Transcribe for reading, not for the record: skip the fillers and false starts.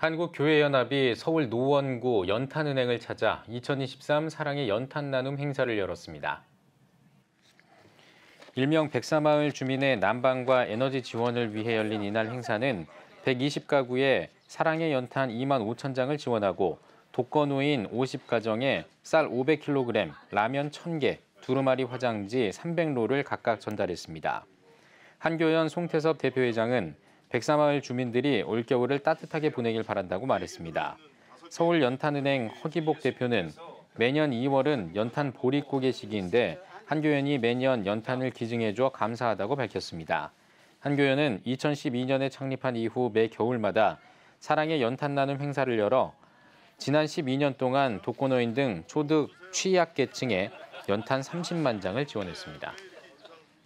한국교회연합이 서울 노원구 연탄은행을 찾아 2023 사랑의 연탄 나눔 행사를 열었습니다. 일명 백사마을 주민의 난방과 에너지 지원을 위해 열린 이날 행사는 120가구에 사랑의 연탄 2만 5천 장을 지원하고 독거노인 50가정에 쌀 500kg, 라면 1,000개, 두루마리 화장지 300롤을 각각 전달했습니다. 한교연 송태섭 대표회장은 백사마을 주민들이 올겨울을 따뜻하게 보내길 바란다고 말했습니다. 서울연탄은행 허기복 대표는 매년 2월은 연탄 보릿고개 시기인데 한교연이 매년 연탄을 기증해줘 감사하다고 밝혔습니다. 한교연은 2012년에 창립한 이후 매 겨울마다 사랑의 연탄 나눔 행사를 열어 지난 12년 동안 독거노인 등 초등 취약계층에 연탄 30만 장을 지원했습니다.